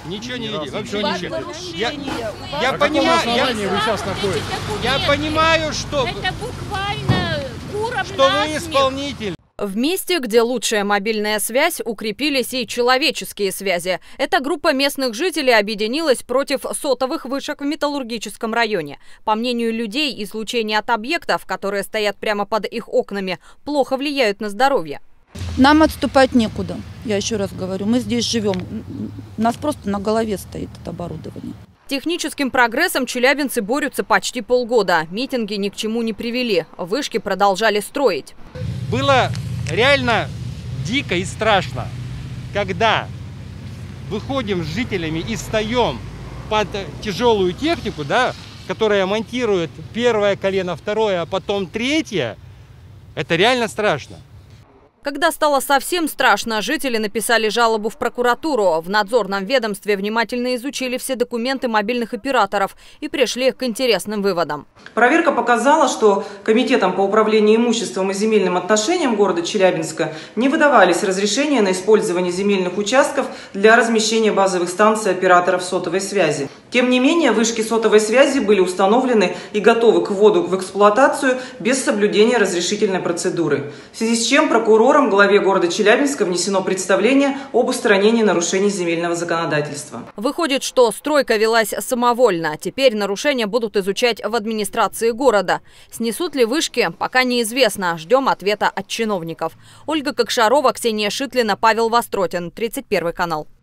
Ничего не видели, вообще Вас ничего. нарушение. Я Вас понимаю, нарушение. вы сейчас находитесь? я понимаю, что Это буквально уровень вы исполнитель. В месте, где лучшая мобильная связь, укрепились и человеческие связи. Эта группа местных жителей объединилась против сотовых вышек в Металлургическом районе. По мнению людей, излучение от объектов, которые стоят прямо под их окнами, плохо влияют на здоровье. Нам отступать некуда, я еще раз говорю. Мы здесь живем, у нас просто на голове стоит это оборудование. Техническим прогрессом челябинцы борются почти полгода. Митинги ни к чему не привели. Вышки продолжали строить. Было реально дико и страшно, когда выходим с жителями и встаем под тяжелую технику, да, которая монтирует первое колено, второе, а потом третье. Это реально страшно. Когда стало совсем страшно, жители написали жалобу в прокуратуру. В надзорном ведомстве внимательно изучили все документы мобильных операторов и пришли к интересным выводам. Проверка показала, что Комитетом по управлению имуществом и земельным отношениям города Челябинска не выдавались разрешения на использование земельных участков для размещения базовых станций операторов сотовой связи. Тем не менее, вышки сотовой связи были установлены и готовы к вводу в эксплуатацию без соблюдения разрешительной процедуры. В связи с чем прокурором главе города Челябинска внесено представление об устранении нарушений земельного законодательства. Выходит, что стройка велась самовольно. Теперь нарушения будут изучать в администрации города. Снесут ли вышки, пока неизвестно. Ждем ответа от чиновников. Ольга Кокшарова, Ксения Шитлина, Павел Востротин, 31 канал.